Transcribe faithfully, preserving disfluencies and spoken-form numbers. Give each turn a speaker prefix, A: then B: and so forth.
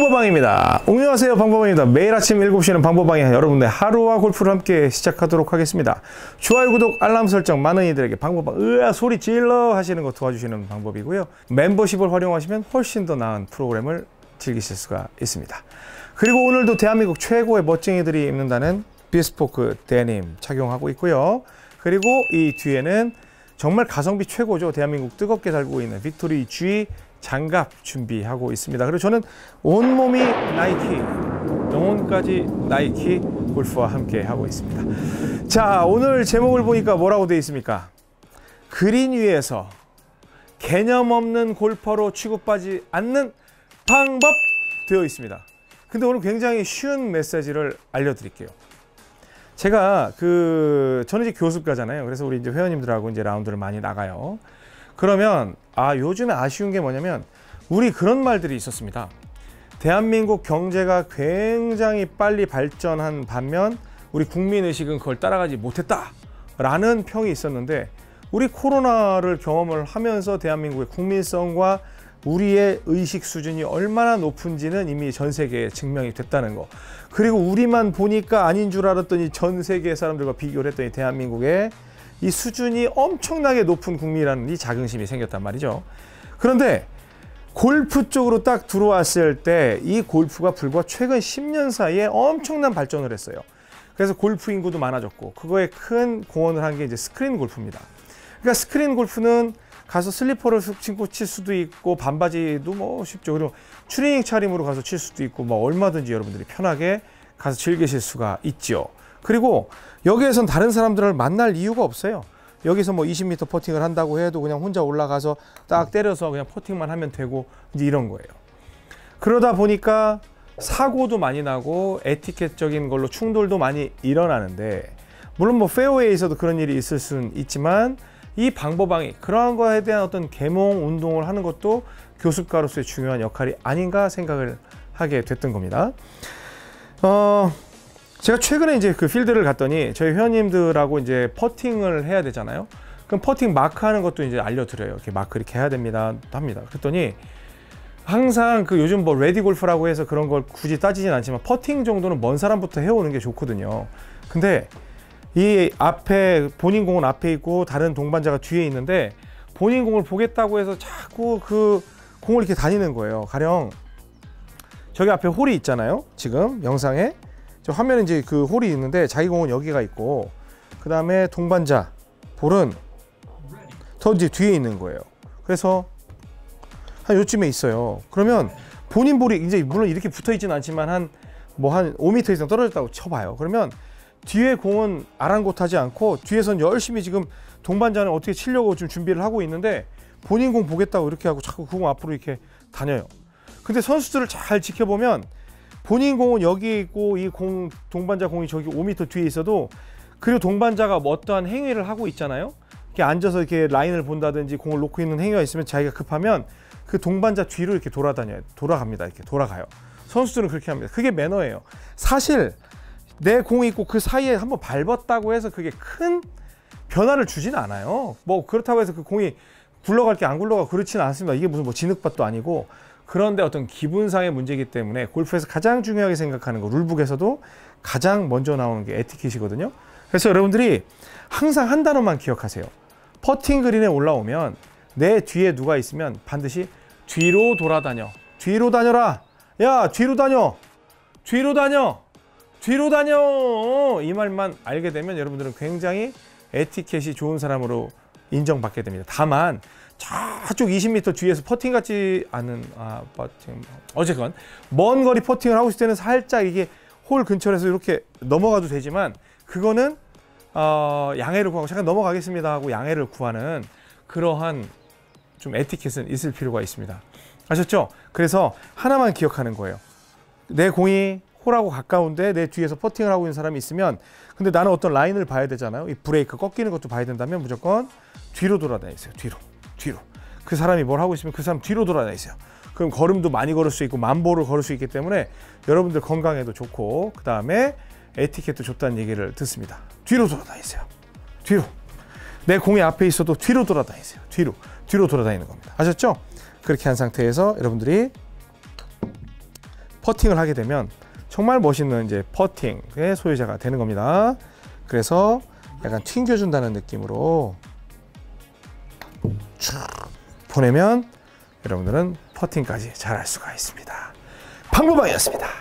A: 방보방입니다. 안녕하세요, 방보방입니다. 매일 아침 일곱 시는 방보방이 여러분의 하루와 골프를 함께 시작하도록 하겠습니다. 좋아요, 구독, 알람 설정, 많은 이들에게 방보방 으아 소리 질러 하시는 거 도와주시는 방법이고요. 멤버십을 활용하시면 훨씬 더 나은 프로그램을 즐기실 수가 있습니다. 그리고 오늘도 대한민국 최고의 멋쟁이들이 입는다는 비스포크 데님 착용하고 있고요. 그리고 이 뒤에는 정말 가성비 최고죠. 대한민국 뜨겁게 달고 있는 빅토리 G 장갑 준비하고 있습니다. 그리고 저는 온몸이 나이키, 영혼까지 나이키 골프와 함께 하고 있습니다. 자, 오늘 제목을 보니까 뭐라고 되어 있습니까? 그린 위에서 개념 없는 골퍼로 취급하지 않는 방법 되어 있습니다. 근데 오늘 굉장히 쉬운 메시지를 알려드릴게요. 제가 그 저는 이제 교습가잖아요. 그래서 우리 이제 회원님들하고 이제 라운드를 많이 나가요. 그러면 아 요즘에 아쉬운 게 뭐냐면 우리 그런 말들이 있었습니다. 대한민국 경제가 굉장히 빨리 발전한 반면 우리 국민의식은 그걸 따라가지 못했다 라는 평이 있었는데, 우리 코로나를 경험을 하면서 대한민국의 국민성과 우리의 의식 수준이 얼마나 높은지는 이미 전 세계에 증명이 됐다는 거. 그리고 우리만 보니까 아닌 줄 알았더니 전 세계 사람들과 비교를 했더니 대한민국의 이 수준이 엄청나게 높은 국민이라는 이 자긍심이 생겼단 말이죠. 그런데 골프 쪽으로 딱 들어왔을 때 이 골프가 불과 최근 십 년 사이에 엄청난 발전을 했어요. 그래서 골프 인구도 많아졌고, 그거에 큰 공헌을 한 게 이제 스크린 골프입니다. 그러니까 스크린 골프는 가서 슬리퍼를 신고 칠 수도 있고, 반바지도 뭐 쉽죠. 그리고 추리닝 차림으로 가서 칠 수도 있고, 뭐 얼마든지 여러분들이 편하게 가서 즐기실 수가 있죠. 그리고 여기에선 다른 사람들을 만날 이유가 없어요. 여기서 뭐 이십 미터 퍼팅을 한다고 해도 그냥 혼자 올라가서 딱 때려서 그냥 퍼팅만 하면 되고, 이제 이런 거예요. 그러다 보니까 사고도 많이 나고 에티켓적인 걸로 충돌도 많이 일어나는데, 물론 뭐 페어웨이에서도 그런 일이 있을 수는 있지만 이 방보방이 그러한 거에 대한 어떤 계몽 운동을 하는 것도 교습가로서의 중요한 역할이 아닌가 생각을 하게 됐던 겁니다. 어, 제가 최근에 이제 그 필드를 갔더니 저희 회원님들하고 이제 퍼팅을 해야 되잖아요. 그럼 퍼팅 마크 하는 것도 이제 알려드려요. 이렇게 마크 이렇게 해야 됩니다 합니다. 그랬더니 항상 그 요즘 뭐 레디 골프라고 해서 그런 걸 굳이 따지진 않지만 퍼팅 정도는 먼 사람부터 해오는 게 좋거든요. 근데 이 앞에 본인 공은 앞에 있고 다른 동반자가 뒤에 있는데, 본인 공을 보겠다고 해서 자꾸 그 공을 이렇게 다니는 거예요. 가령 저기 앞에 홀이 있잖아요. 지금 영상에 저 화면에 이제 그 홀이 있는데 자기 공은 여기가 있고, 그 다음에 동반자 볼은 더 이제 뒤에 있는 거예요. 그래서 한 요쯤에 있어요. 그러면 본인 볼이 이제 물론 이렇게 붙어 있지는 않지만 한 뭐 한 오 미터 이상 떨어졌다고 쳐봐요. 그러면 뒤에 공은 아랑곳하지 않고 뒤에선 열심히 지금 동반자는 어떻게 치려고 좀 준비를 하고 있는데, 본인 공 보겠다고 이렇게 하고 자꾸 그 공 앞으로 이렇게 다녀요. 근데 선수들을 잘 지켜보면 본인 공은 여기 있고 이 공 동반자 공이 저기 오 미터 뒤에 있어도, 그리고 동반자가 뭐 어떠한 행위를 하고 있잖아요. 이렇게 앉아서 이렇게 라인을 본다든지 공을 놓고 있는 행위가 있으면 자기가 급하면 그 동반자 뒤로 이렇게 돌아다녀요. 돌아갑니다. 이렇게 돌아가요. 선수들은 그렇게 합니다. 그게 매너예요. 사실 내 공이 있고 그 사이에 한번 밟았다고 해서 그게 큰 변화를 주진 않아요. 뭐 그렇다고 해서 그 공이 굴러갈 게 안 굴러가고 그렇지는 않습니다. 이게 무슨 뭐 진흙밭도 아니고. 그런데 어떤 기분상의 문제이기 때문에 골프에서 가장 중요하게 생각하는 거, 룰북에서도 가장 먼저 나오는 게 에티켓이거든요. 그래서 여러분들이 항상 한 단어만 기억하세요. 퍼팅 그린에 올라오면 내 뒤에 누가 있으면 반드시 뒤로 돌아다녀. 뒤로 다녀라. 야, 뒤로 다녀. 뒤로 다녀. 뒤로 다녀. 이 말만 알게 되면 여러분들은 굉장히 에티켓이 좋은 사람으로 인정받게 됩니다. 다만 저쪽 이십 미터 뒤에서 퍼팅 같지 않은 아 퍼팅 어쨌건 먼 거리 퍼팅을 하고 있을 때는 살짝 이게 홀 근처에서 이렇게 넘어가도 되지만, 그거는 어, 양해를 구하고 잠깐 넘어가겠습니다 하고 양해를 구하는 그러한 좀 에티켓은 있을 필요가 있습니다. 아셨죠? 그래서 하나만 기억하는 거예요. 내 공이 홀하고 가까운데 내 뒤에서 퍼팅을 하고 있는 사람이 있으면, 근데 나는 어떤 라인을 봐야 되잖아요. 이 브레이크 꺾이는 것도 봐야 된다면 무조건 뒤로 돌아다니세요. 뒤로. 뒤로. 그 사람이 뭘 하고 있으면 그 사람 뒤로 돌아다니세요. 그럼 걸음도 많이 걸을 수 있고 만보를 걸을 수 있기 때문에 여러분들 건강에도 좋고, 그 다음에 에티켓도 좋다는 얘기를 듣습니다. 뒤로 돌아다니세요. 뒤로. 내 공이 앞에 있어도 뒤로 돌아다니세요. 뒤로. 뒤로 돌아다니는 겁니다. 아셨죠? 그렇게 한 상태에서 여러분들이 퍼팅을 하게 되면 정말 멋있는 이제 퍼팅의 소유자가 되는 겁니다. 그래서 약간 튕겨준다는 느낌으로 쭉 보내면 여러분들은 퍼팅까지 잘할 수가 있습니다. 방법방이었습니다.